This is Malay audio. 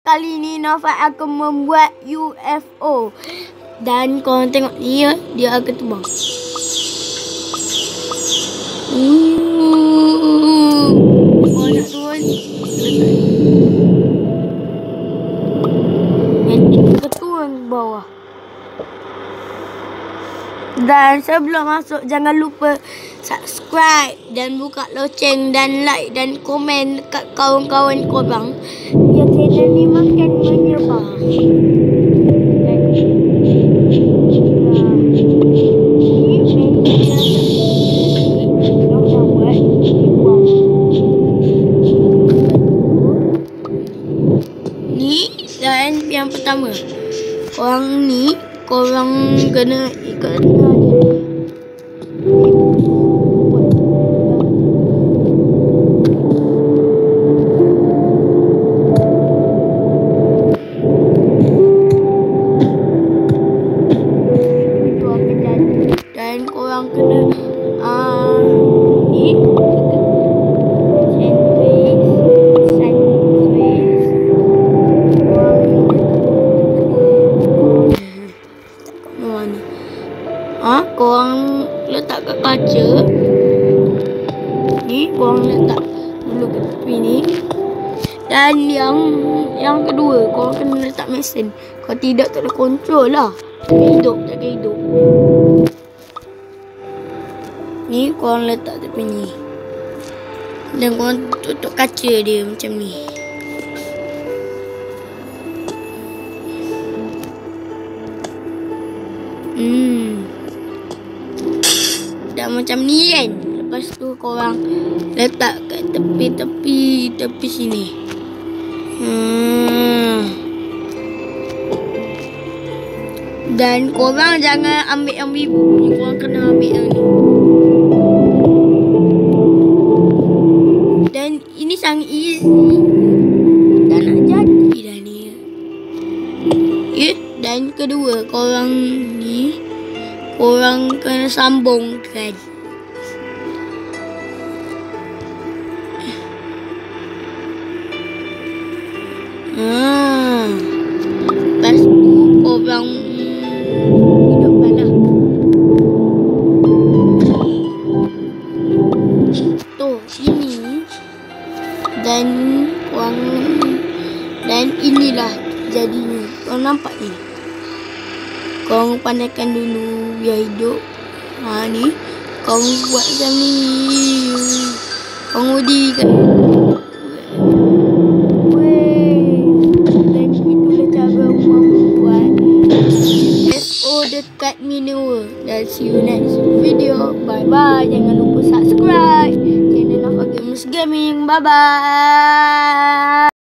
kali ni Nova akan membuat UFO. Dan korang tengok ni ya, dia akan terbang. Korang nak turun, nanti kita turun ke bawah. Dan sebelum masuk, jangan lupa subscribe dan buka loceng dan like dan komen dekat kawan-kawan korang biar channel ni makin menyebar. Ni dan yang pertama, korang ni korang kena ikat dia. Dan korang kena ni korang letak kat kaca ni, korang letak dulu ke tepi ni. Dan yang kedua, korang kena letak mesin. Kalau tidak, tak ada kontrol lah. Tak hidup. Ni korang letak tepi ni. Dan korang tutup kaca dia macam ni. Dan macam ni kan. Lepas tu korang letak kat tepi sini. Dan korang jangan ambil yang biru ni, korang kena ambil yang ni. Dan ini sangat easy. Dan nak jadi dah ni. Dan kedua, korang ni korang kena sambungkan. Lepas tu korang hidupkan lah. Tu, ini. Dan korang, dan inilah jadinya. Korang nampak ni? Korang pandaikan dulu biar hidup. Ni korang buat macam ni. Korang udikan. Dan itulah cara membuat UFO dekat Miniworld. Dan see you next video. Bye bye. Jangan lupa subscribe channel Nova Gamers Gaming. Bye bye.